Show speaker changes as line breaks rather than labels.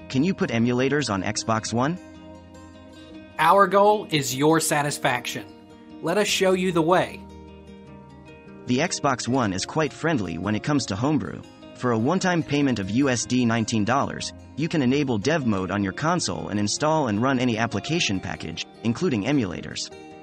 Can you put emulators on Xbox One?
Our goal is your satisfaction. Let us show you the way.
The Xbox One is quite friendly when it comes to homebrew. For a one-time payment of $19, you can enable dev mode on your console and install and run any application package, including emulators.